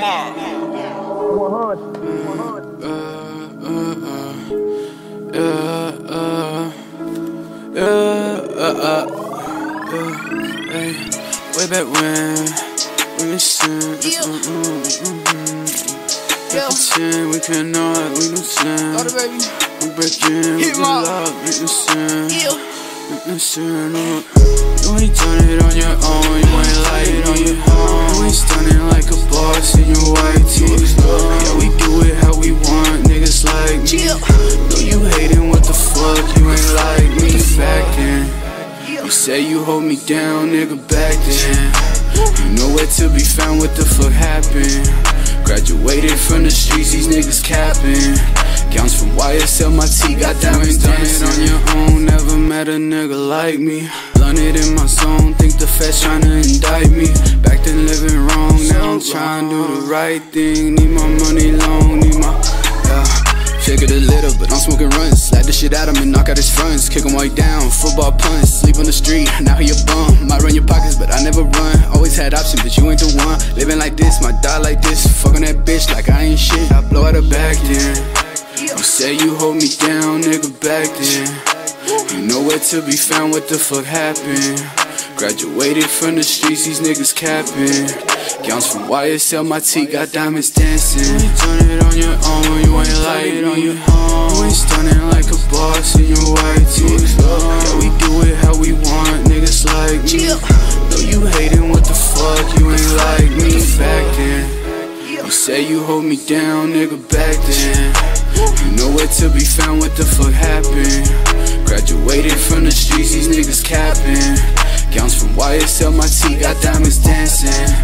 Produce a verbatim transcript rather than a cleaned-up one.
HitMob. one hundred. one hundred. Yeah, uh, yeah, uh, uh, yeah, hey, way back when we listened, Yeah. mm, mm, mm, mm, Yeah. pretend we cannot, we listen. Blotter, baby. We break in with the HitMob. love, we listen. Yeah. We listen. uh, You ain't done it on your own, you ain't like it on your own. You ain't stunning like a boss in your white tees. Yeah, we do it how we want, niggas like me. Chill. No, you hating, what the fuck, you ain't like me back then. You say you hold me down, nigga, back then. You nowhere to be found, what the fuck happened? Graduated from the streets, these niggas capping. Gowns from Y S L, my T got diamonds. Done it on your own, never met a nigga like me. Blunted in my zone, think the feds tryna indict me. Back then living wrong, now I'm trying to do the right thing. Need my money long, need my, yeah. Shake it a little, but I'm smoking runs. Slap the shit out of him and knock out his fronts. Kick him while he down, football punch. Sleep on the street, now he a bum. Might run your pockets, but I never run. Always had options, but you ain't the one. Living like this, might die like this. Fucking that bitch like I ain't shit. I blow out her back then. You say you hold me down, nigga, back then. You nowhere to be found, what the fuck happened? Graduated from the streets, these niggas capping. Gowns from Y S L, my T got diamonds dancing. You ain't done it on your own, you ain't like it on your own. You ain't stunning like a boss in your white tees. Yeah, we do it how we want, niggas like me. No, you hating, what the fuck, you ain't like me back then. You say you hold me down, nigga, back then. You nowhere to be found, what the fuck happened? Graduated from the streets, these niggas capping. Gowns from Y S L, my T got diamonds dancing.